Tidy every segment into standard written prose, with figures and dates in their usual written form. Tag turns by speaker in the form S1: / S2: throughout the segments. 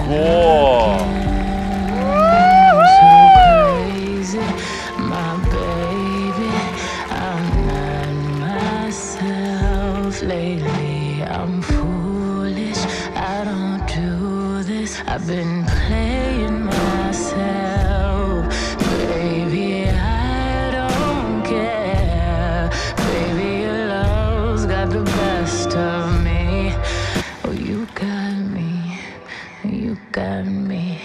S1: Ого!
S2: I've been playing myself, baby, I don't care. Baby, your love's got the best of me. Oh, you got me, you got me.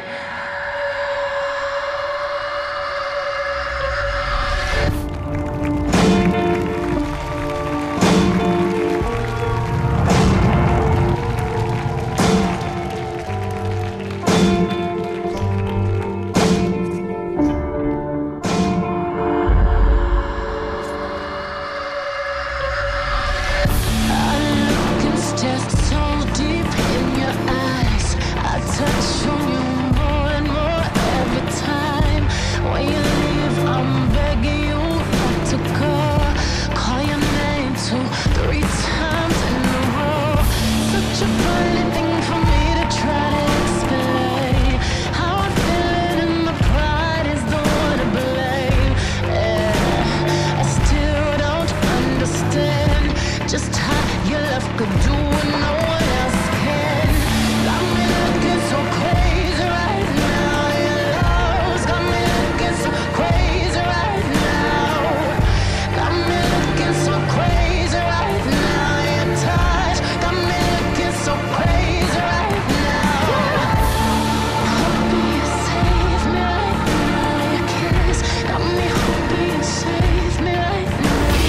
S2: Just how your love could do what no one else can. Got me looking so crazy right now. Your love's got me looking so crazy right now. Got me looking so crazy right now. Your touch got me looking so crazy right now. Hoping you save me right now. Your kiss got me hoping you save me right now.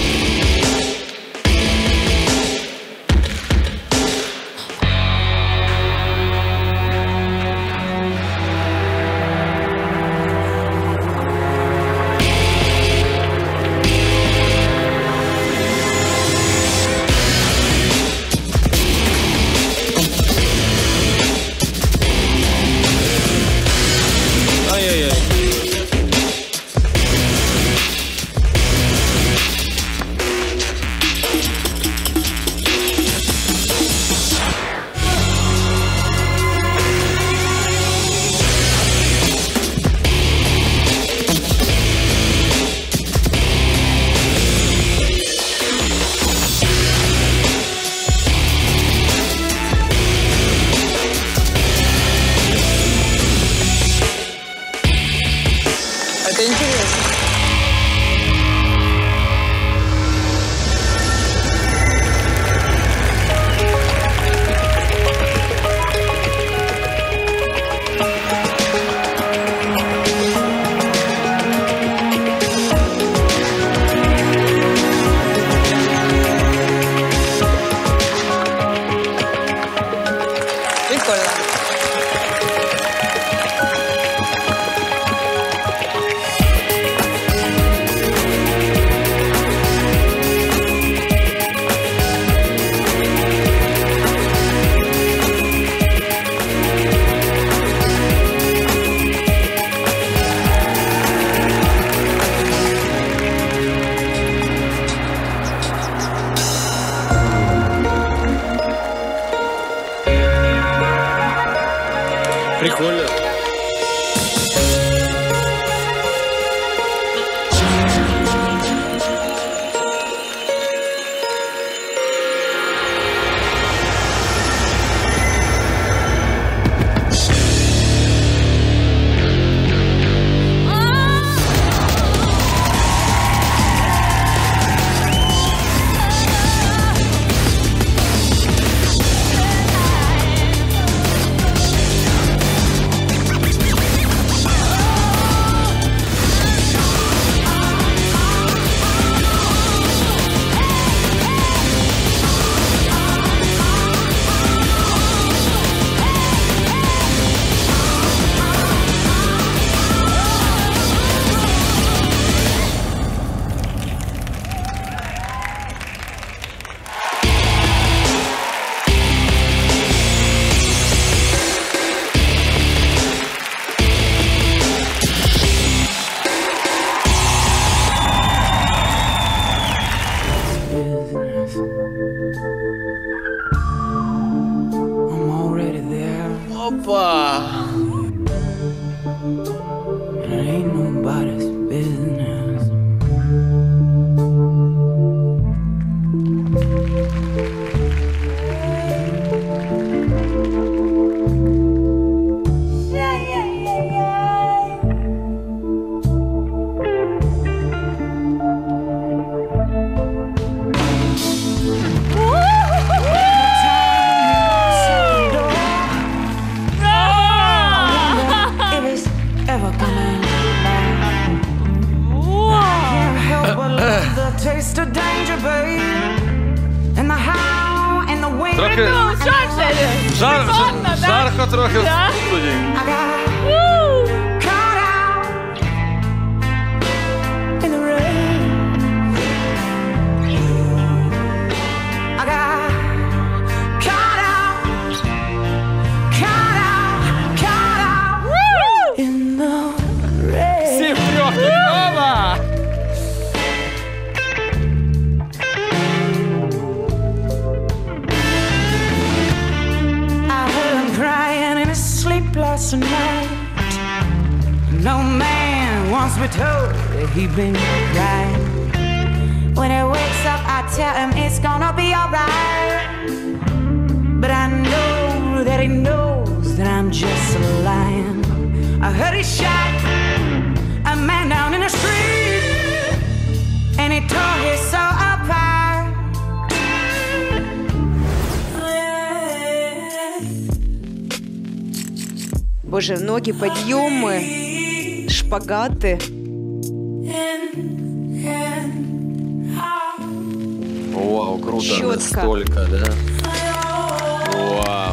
S3: Это интересно. Прикольно.
S2: ain't nobody's business.
S1: Трохи жарко трохи в студії. Всі втрьох Ова!
S2: Last night, no man wants me told that he been crying. When he wakes up, I tell him it's gonna be alright. But I know that he knows that I'm just lying. I heard he shot a man down in the street, and he tore his soul apart.
S3: Боже, ноги, подъемы, шпагаты.
S1: Вау, круто.
S3: Чётко.
S1: Настолько, да? Вау.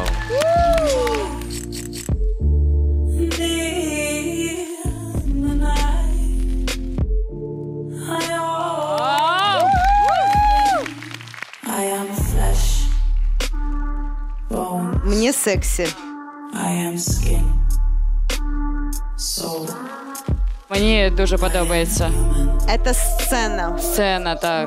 S3: Мне секси.
S4: Мені дуже подобається.
S3: Это сцена.
S4: Сцена, так.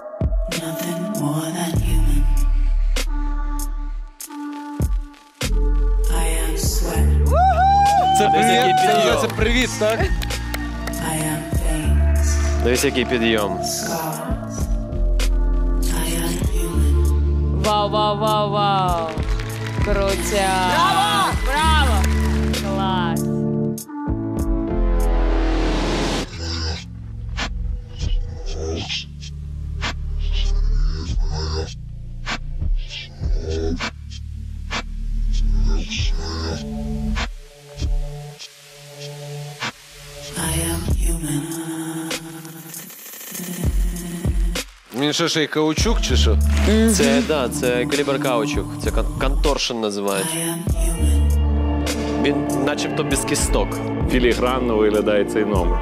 S1: Це привіт, це називається привіт, так?
S5: Дивись, який підйом.
S4: Вау, вау, вау, вау. Крутя. Браво! Браво! Клас.
S1: Він що, ще й каучук, чи що?
S5: Це, да, це еквілібр-каучук. Це конторшн називають. Він начебто без кісток.
S6: Філігранно виглядає цей номер.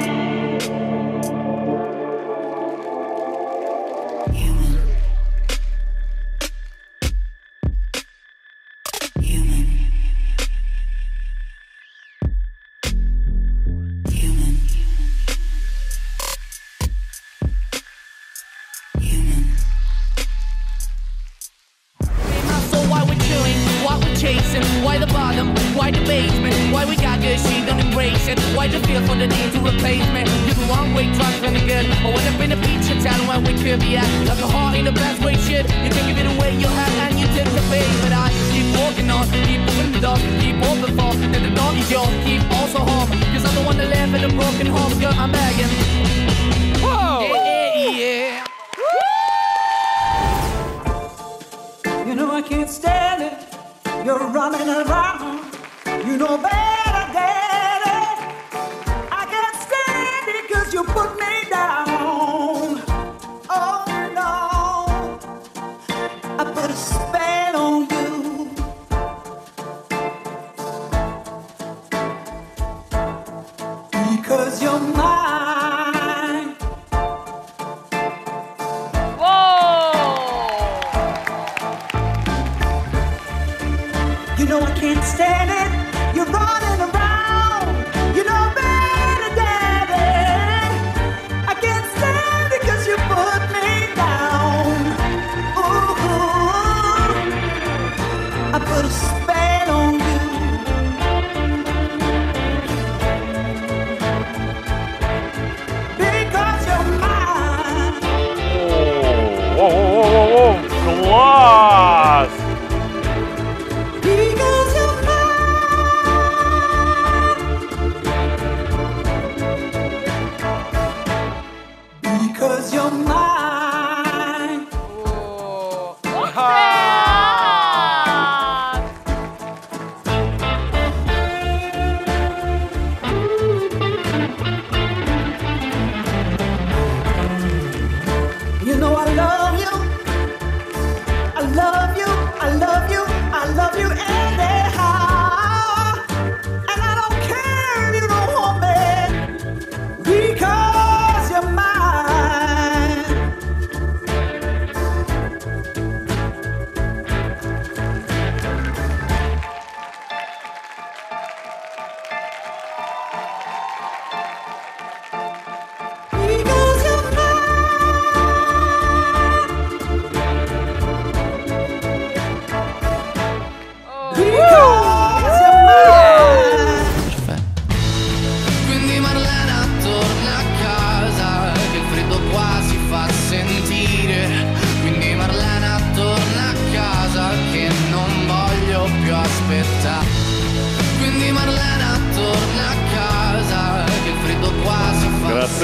S7: Why the bottom? Why the basement? Why we got good, she don't embrace it? Why the feel for the need to replace me? You can one-way truck from the good, or when up in a feature town where we could be at. Like a heart in the best way, shit. You can give it away, you have, and you take the bait. But I keep walking on, keep moving the dog, keep open for. Then the dog is yours, keep also home. Cause I'm the one that live in a broken home, girl, I'm begging. Whoa! Yeah, yeah.
S2: You know I can't stand it. You're running around. You know better, daddy. I can't stand it 'cause you put me down. Oh no, I put a spell on you. Because you're mine. You know I can't stand it. You're running around. You know better, daddy. I can't stand it 'cause you put me down. Ooh, I put a spell on you.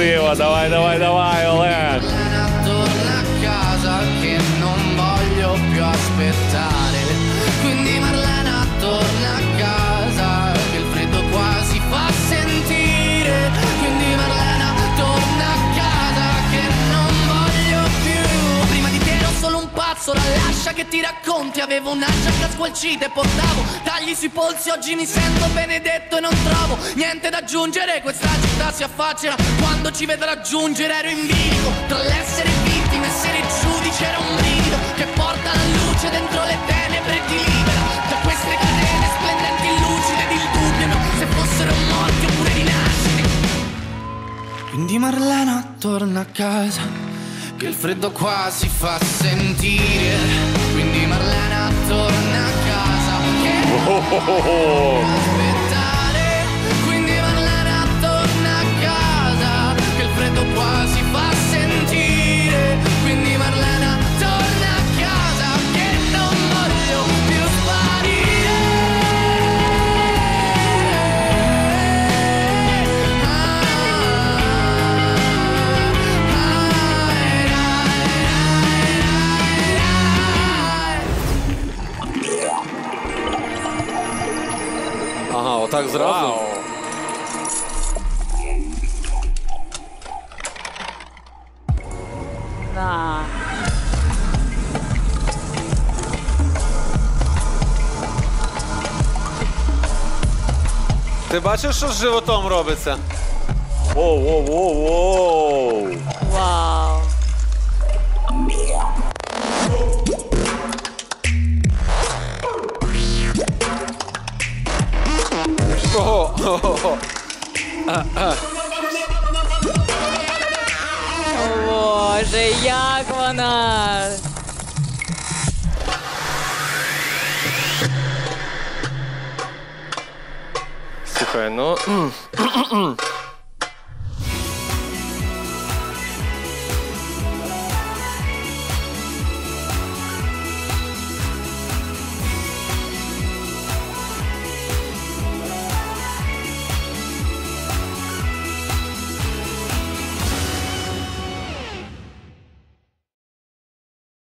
S6: красиво. Давай, давай, давай, Олег.
S7: Torna a casa che non voglio più aspettare. Quindi Marlena torna a casa che il freddo quasi fa sentire. Quindi Marlena torna a casa che non voglio più. Prima di te ero solo un pazzo, la lascia che ti racconti. Avevo una giacca squalcita e portavo tagli sui polsi. Oggi mi sento benedetto e non trovo niente da aggiungere. Questa città si affaccia quando ci vedo raggiungere. Ero in bilico tra l'essere vittima e essere giudice. Era un brivido che porta la luce dentro le tenebre e ti libera da queste catene splendenti e lucide ed il dubbio se fossero morti oppure rinasciti. Quindi Marlena torna a casa che il freddo qua si fa sentire. Quindi Marlena torna a casa che non voglio aspettare. Quindi Marlena torna a casa che il freddo qua si fa sentire. Quindi Marlena torna a casa che non voglio più sparire.
S1: Ага, отак зразу.
S4: На.
S1: Ти бачиш, що з животом робиться?
S6: Воу, воу, воу, воу.
S4: Вау.
S1: Ого, ого.
S4: Боже, як вона.
S5: Слухай, ну